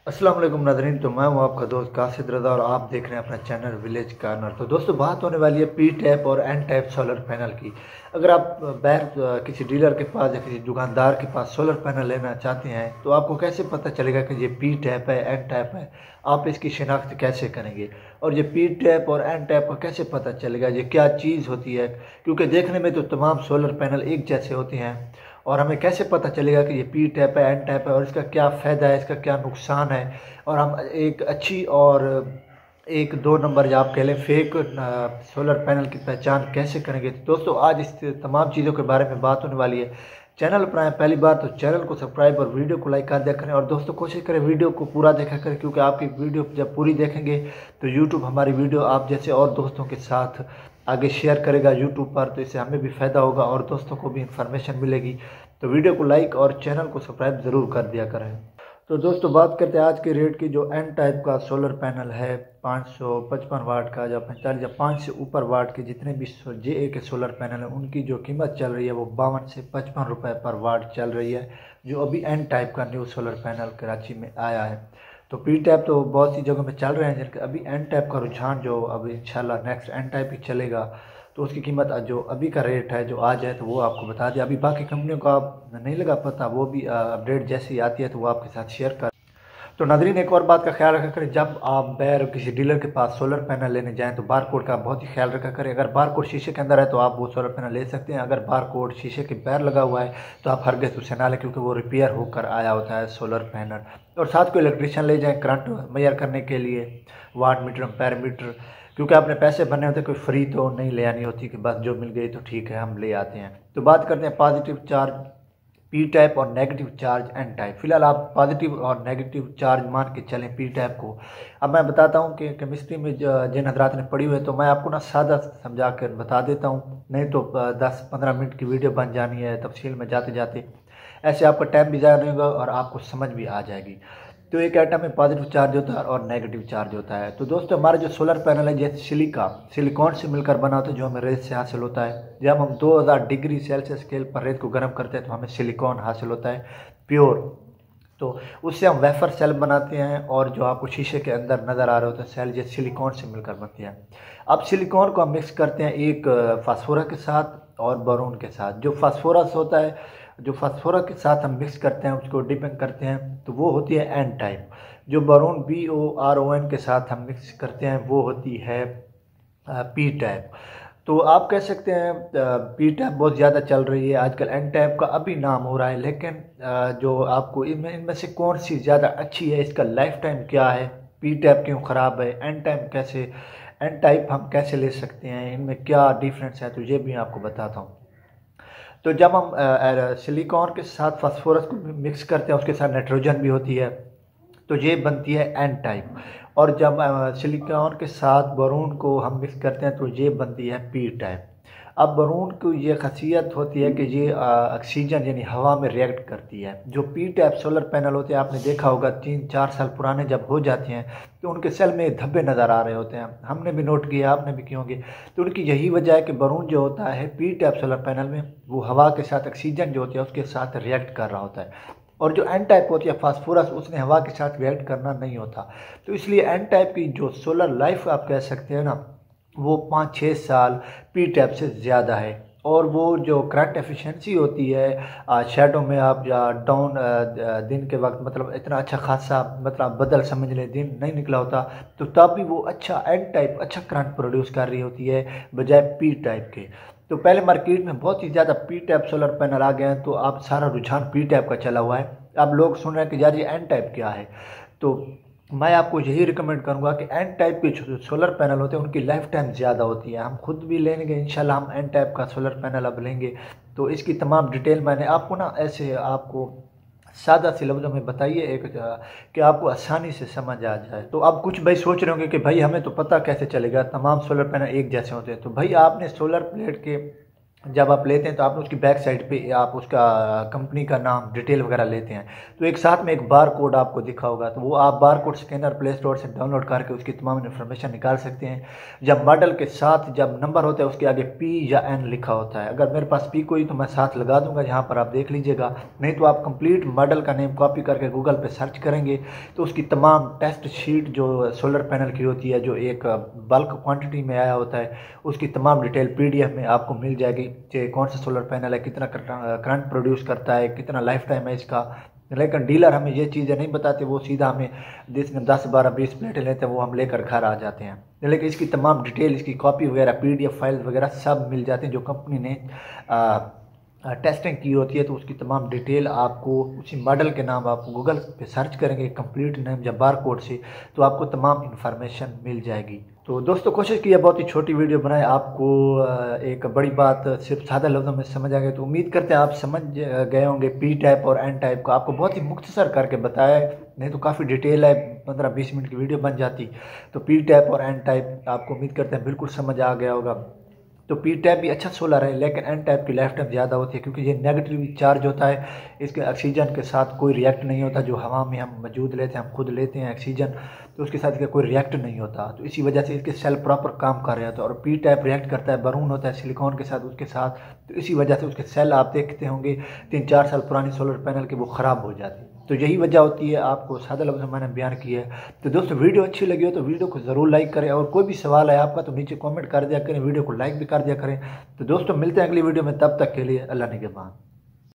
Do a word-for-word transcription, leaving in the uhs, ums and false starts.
अस्सलाम वालेकुम नाज़रीन। तो मैं हूं आपका दोस्त कासिद रज़ा और आप देख रहे हैं अपना चैनल विलेज कार्नर। तो दोस्तों बात होने वाली है पी टैप और एन टैप सोलर पैनल की। अगर आप बाहर किसी डीलर के पास या किसी दुकानदार के पास सोलर पैनल लेना चाहते हैं तो आपको कैसे पता चलेगा कि ये पी टैप है एन टैप है। आप इसकी शिनाख्त कैसे करेंगे और ये पी टैप और एन टैप का कैसे पता चलेगा, ये क्या चीज़ होती है। क्योंकि देखने में तो तमाम सोलर पैनल एक जैसे होते हैं और हमें कैसे पता चलेगा कि ये पी टैप है एन टैप है और इसका क्या फ़ायदा है, इसका क्या नुकसान है। और हम एक अच्छी और एक दो नंबर या आप कह लें फेक सोलर पैनल की पहचान कैसे करेंगे। तो दोस्तों आज इस तमाम चीज़ों के बारे में बात होने वाली है। चैनल पर आए पहली बार तो चैनल को सब्सक्राइब और वीडियो को लाइक कर दिया करें और दोस्तों कोशिश करें वीडियो को पूरा देखा करें, क्योंकि आपकी वीडियो जब पूरी देखेंगे तो यूट्यूब हमारी वीडियो आप जैसे और दोस्तों के साथ आगे शेयर करेगा यूट्यूब पर, तो इससे हमें भी फ़ायदा होगा और दोस्तों को भी इंफॉर्मेशन मिलेगी। तो वीडियो को लाइक और चैनल को सब्सक्राइब ज़रूर कर दिया करें। तो दोस्तों बात करते हैं आज के रेट की। जो एन टाइप का सोलर पैनल है पाँच सौ पचपन वाट का या पैंतालीस या पाँच से ऊपर वाट के जितने भी जे ए के सोलर पैनल हैं उनकी जो कीमत चल रही है वो बावन से पचपन रुपये पर वाट चल रही है, जो अभी एन टाइप का न्यू सोलर पैनल कराची में आया है। तो पी टैप तो बहुत सी जगहों में चल रहे हैं, जिनका अभी एन टाइप का रुझान जो अभी इंशाल्लाह नेक्स्ट एन टाइप ही चलेगा। तो उसकी कीमत जो अभी का रेट है जो आज है तो वो आपको बता दिया। अभी बाकी कंपनियों का नहीं लगा पता, वो भी अपडेट जैसी आती है तो वो आपके साथ शेयर कर। तो नाज़रीन एक और बात का ख्याल रखा करें, जब आप बैर किसी डीलर के पास सोलर पैनल लेने जाएं तो बार कोड का बहुत ही ख्याल रखा करें। अगर बार कोड शीशे के अंदर है तो आप वो सोलर पैनल ले सकते हैं, अगर बार कोड शीशे के पैर लगा हुआ है तो आप हरगिज़ उसे ना लें, क्योंकि वो रिपेयर होकर आया होता है सोलर पैनल। और साथ को इलेक्ट्रिशियन ले जाएँ करंट मेजर करने के लिए, वाट मीटर एम्पेयर मीटर, क्योंकि आपने पैसे भरने होते, कोई फ्री तो नहीं ले आनी होती कि बस जो मिल गई तो ठीक है हम ले आते हैं। तो बात करते हैं पॉजिटिव चार्ज पी टाइप और नेगेटिव चार्ज एन टाइप। फिलहाल आप पॉजिटिव और नेगेटिव चार्ज मान के चलें पी टाइप को। अब मैं बताता हूं कि केमिस्ट्री में जिन हजरात ने पढ़ी हुई है तो मैं आपको ना सादा समझा कर बता देता हूं, नहीं तो दस पंद्रह मिनट की वीडियो बन जानी है तफसील में जाते जाते। ऐसे आपका टाइम भी ज़्यादा नहीं होगा और आपको समझ भी आ जाएगी। तो एक एटम में पॉजिटिव चार्ज होता है और नेगेटिव चार्ज होता है। तो दोस्तों हमारा जो सोलर पैनल है जैसे सिलिका सिलिकॉन से मिलकर बना होता है, जो हमें रेत से हासिल होता है। जब हम दो हज़ार डिग्री सेल्सियस स्केल पर रेत को गर्म करते हैं तो हमें सिलिकॉन हासिल होता है प्योर। तो उससे हम वेफर सेल बनाते हैं और जो आपको शीशे के अंदर नज़र आ रहे होते हैं सेल, ये सिलिकॉन से मिलकर बनते हैं। अब सिलिकॉन को हम मिक्स करते हैं एक फास्फोरस के साथ और बोरोन के साथ। जो फास्फोरस होता है जो फास्फोरस के साथ हम मिक्स करते हैं उसको डिपिंग करते हैं तो वो होती है एन टाइप। जो boron B O R O N के साथ हम मिक्स करते हैं वो होती है पी टाइप। तो आप कह सकते हैं पी टैप बहुत ज़्यादा चल रही है आजकल, एन टैप का अभी नाम हो रहा है। लेकिन जो आपको इनमें इनमें से कौन सी ज़्यादा अच्छी है, इसका लाइफ टाइम क्या है, पी टैप क्यों ख़राब है, एन टाइप कैसे एन टाइप हम कैसे ले सकते हैं, इनमें क्या डिफरेंस है, तो ये भी आपको बताता हूँ। तो जब हम सिलिकॉन के साथ फास्फोरस को मिक्स करते हैं उसके साथ नाइट्रोजन भी होती है तो ये बनती है एन टाइप। और जब सिलिकॉन के साथ बोरोन को हम मिक्स करते हैं तो ये बनती है पी टाइप। अब बोरोन की ये खासियत होती है कि ये ऑक्सीजन यानी हवा में रिएक्ट करती है। जो पी टाइप सोलर पैनल होते हैं आपने देखा होगा तीन चार साल पुराने जब हो जाते हैं तो उनके सेल में धब्बे नज़र आ रहे होते हैं, हमने भी नोट किया आपने भी किए होंगे। तो उनकी यही वजह है कि बोरोन जो होता है पी टाइप सोलर पैनल में वो हवा के साथ ऑक्सीजन जो होती है उसके साथ रिएक्ट कर रहा होता है, और जो एन टाइप होती है फास्फोरस उसने हवा के साथ रिएक्ट करना नहीं होता। तो इसलिए एन टाइप की जो सोलर लाइफ आप कह सकते हैं ना वो पाँच छः साल पी टाइप से ज़्यादा है। और वो जो करंट एफिशिएंसी होती है शेडो में आप या डाउन दिन के वक्त मतलब इतना अच्छा खासा मतलब बदल समझ लें दिन नहीं निकला होता तो तब भी वो अच्छा एन टाइप अच्छा करंट प्रोड्यूस कर रही होती है बजाय पी टाइप के। तो पहले मार्केट में बहुत ही ज़्यादा पी टाइप सोलर पैनल आ गए हैं तो अब सारा रुझान पी टाइप का चला हुआ है। अब लोग सुन रहे हैं कि यार ये एन टाइप क्या है। तो मैं आपको यही रिकमेंड करूंगा कि एन टाइप के जो सोलर पैनल होते हैं उनकी लाइफ टाइम ज़्यादा होती है। हम खुद भी लेंगे इंशाल्लाह, हम एन टाइप का सोलर पैनल अब लेंगे तो इसकी तमाम डिटेल मैंने आपको ना ऐसे आपको सादा से लफ्ज़ों में बताइए एक कि आपको आसानी से समझ आ जाए। तो अब कुछ भाई सोच रहे होंगे कि भाई हमें तो पता कैसे चलेगा तमाम सोलर पैनल एक जैसे होते हैं। तो भाई आपने सोलर प्लेट के जब आप लेते हैं तो आप उसकी बैक साइड पे आप उसका कंपनी का नाम डिटेल वगैरह लेते हैं, तो एक साथ में एक बार कोड आपको दिखा होगा, तो वो आप bar code scanner play store से डाउनलोड करके उसकी तमाम इन्फॉर्मेशन निकाल सकते हैं। जब मॉडल के साथ जब नंबर होता है उसके आगे पी या एन लिखा होता है, अगर मेरे पास पी कोई तो मैं साथ लगा दूंगा, यहाँ पर आप देख लीजिएगा। नहीं तो आप कंप्लीट मॉडल का नेम कॉपी करके गूगल पर सर्च करेंगे तो उसकी तमाम टेस्ट शीट जो सोलर पैनल की होती है, जो एक बल्क क्वान्टिटी में आया होता है, उसकी तमाम डिटेल पी डी एफ में आपको मिल जाएगी कि कौन सा सोलर पैनल है, कितना करंट प्रोड्यूस करता है, कितना लाइफ टाइम है इसका। लेकिन डीलर हमें ये चीज़ें नहीं बताते, वो सीधा हमें जिसमें दस बारह बीस प्लेटें लेते हैं वो हम लेकर घर आ जाते हैं। लेकिन इसकी तमाम डिटेल, इसकी कॉपी वगैरह, पीडीएफ फाइल वगैरह सब मिल जाते हैं जो कंपनी ने आ, टेस्टिंग की होती है। तो उसकी तमाम डिटेल आपको उसी मॉडल के नाम आप गूगल पे सर्च करेंगे कंप्लीट नेम या बार कोड से, तो आपको तमाम इन्फॉर्मेशन मिल जाएगी। तो दोस्तों कोशिश की है बहुत ही छोटी वीडियो बनाए, आपको एक बड़ी बात सिर्फ सादा लफ्ज़ों में समझ आ गए। तो उम्मीद करते हैं आप समझ गए होंगे पी टाइप और एन टाइप को। आपको बहुत ही मुख्तसर करके बताया, नहीं तो काफ़ी डिटेल है, पंद्रह बीस मिनट की वीडियो बन जाती। तो पी टाइप और एन टाइप आपको उम्मीद करते हैं बिल्कुल समझ आ गया होगा। तो पी टाइप भी अच्छा सोलर है, लेकिन एन टाइप की लाइफ टाइम ज़्यादा होती है क्योंकि ये नेगेटिव चार्ज होता है, इसके ऑक्सीजन के साथ कोई रिएक्ट नहीं होता। जो हवा में हम मौजूद लेते हैं, हम खुद लेते हैं ऑक्सीजन, तो उसके साथ इसका कोई रिएक्ट नहीं होता। तो इसी वजह से इसके सेल प्रॉपर काम कर रहे होते हैं। और पी टाइप रिएक्ट करता है, बरून होता है सिलिकॉन के साथ उसके साथ, तो इसी वजह से उसके सेल आप देखते होंगे तीन चार साल पुरानी सोलर पैनल के वो ख़राब हो जाती है। तो यही वजह होती है, आपको सादा लफ्ज़ में मैंने बयान किया है। तो दोस्तों वीडियो अच्छी लगी हो तो वीडियो को ज़रूर लाइक करें, और कोई भी सवाल है आपका तो नीचे कमेंट कर दिया करें, वीडियो को लाइक भी कर दिया करें। तो दोस्तों मिलते हैं अगली वीडियो में, तब तक के लिए अल्लाह निगहबान।